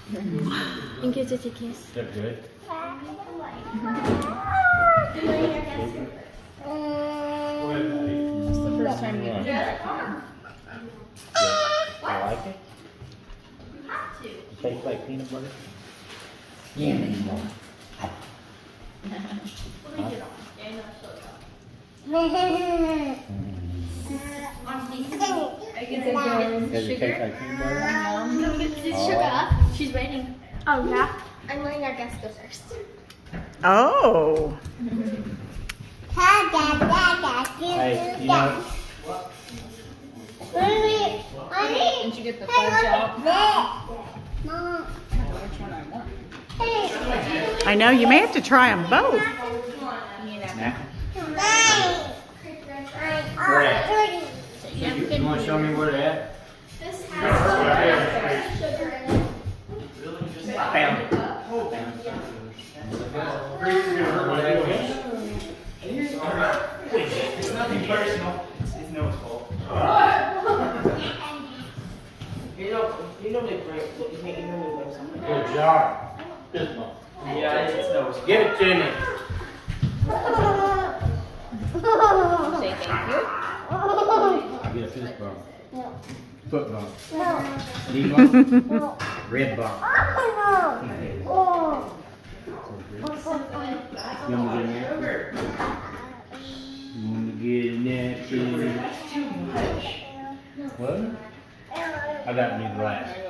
And gives it a kiss. Is that good? It's the first time meeting you back home. I like it. It tastes like peanut butter. Yeah. Does it taste like peanut butter? Sugar. She's waiting. Oh yeah. I'm letting our guests go first. Oh. Hey, you know, Didn't you get the fudge out? Which one I want? I know, you may have to try them both. nah. Where at? You want to show me where they're at? This has sugar in it. Found it. It's nothing personal. It's Noah's fault. You normally bring something. Good job. This one. Yeah, it's Noah's. Give it to me. Say thank you. I get a fist bump. Foot bump. Knee bump. Red bump. You want to get in there? You want to get in there too? What? I got new glass.